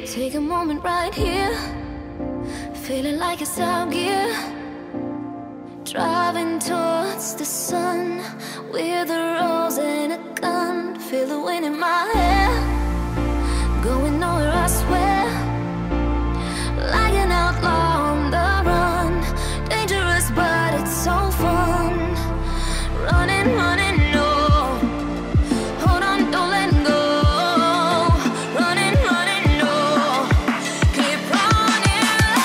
Take a moment right here, feeling like it's out gear. Driving towards the sun with a rose and a gun. Feel the wind in my hair, going nowhere I swear. Like an outlaw on the run, dangerous but it's so fun. Running, running, no, hold on, don't let go. Running, running, no, keep running.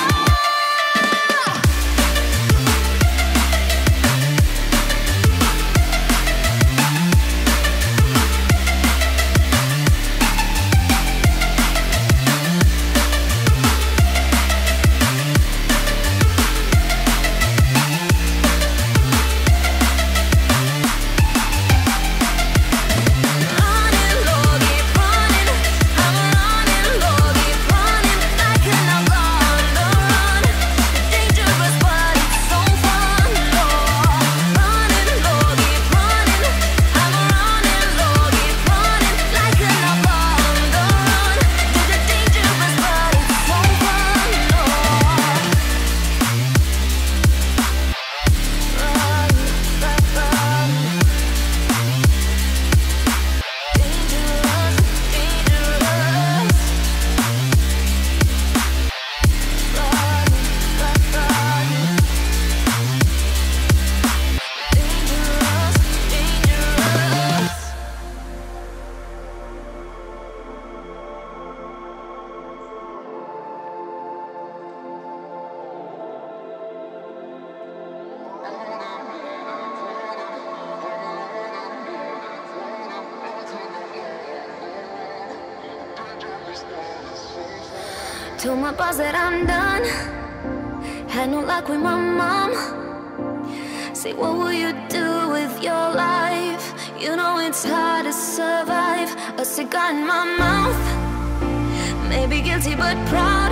Told my boss that I'm done. Had no luck with my mom. Say, what will you do with your life? You know it's hard to survive. A cigar in my mouth, maybe guilty but proud.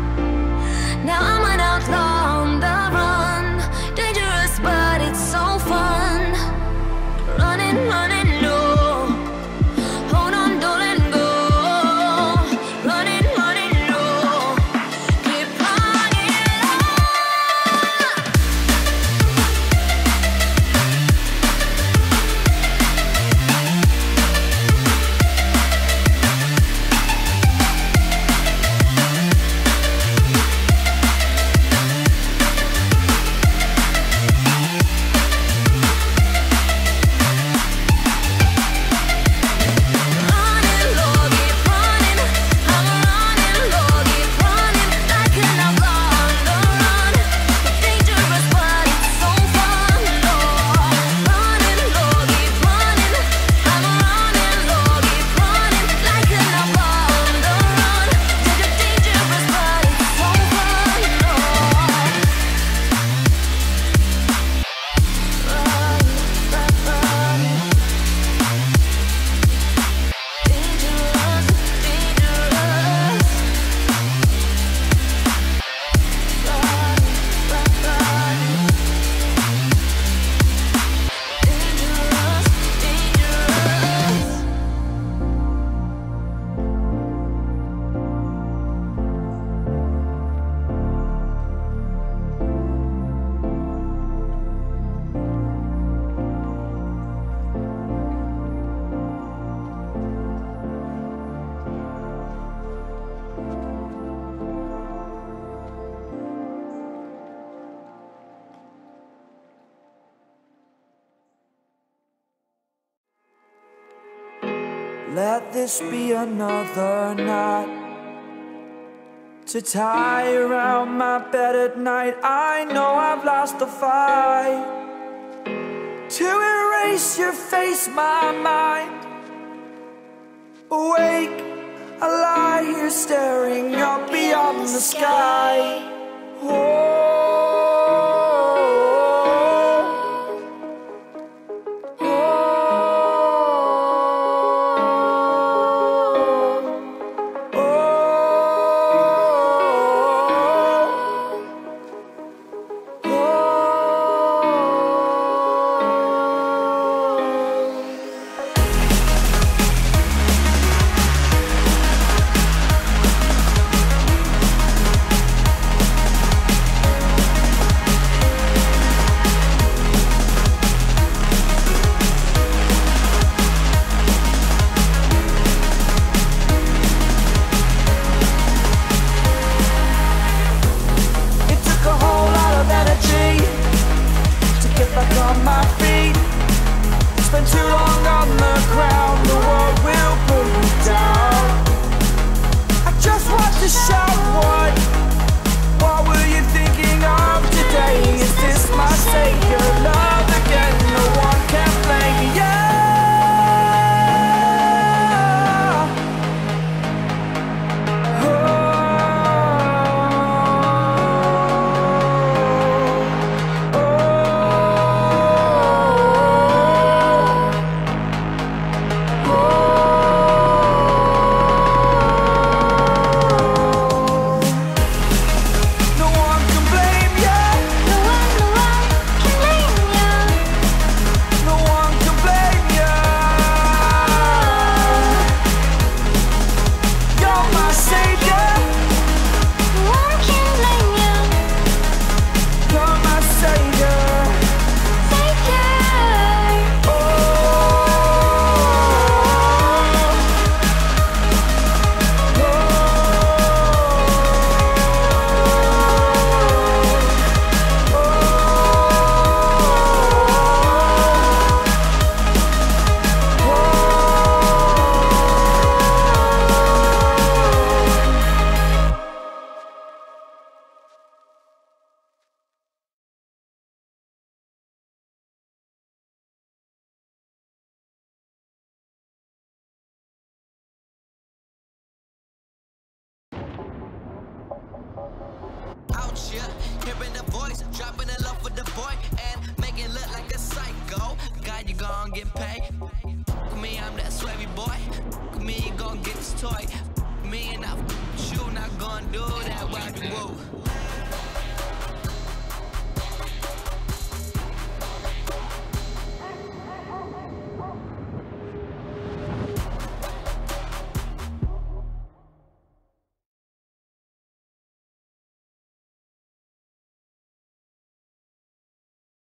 Now I'm an outlaw on the run, dangerous but it's so fun. Running, running, no, hold on, don't let go. Running, running, no, keep running. Let this be another night to tie around my bed at night. I know I've lost the fight to erase your face, my mind. Awake, I lie here staring up beyond the sky. spend too long on the ground, the world will pull you down. I just want to shout, what were you thinking of today? Is this my savior love again? No one can blame me, yeah. Hearing the voice, dropping it low for the boy, and make it look like a psycho. God, you gon' get paid. Me, I'm that sweaty boy. Me, you gon' get this toy. Me and I you, not gon' do that. Why you woo?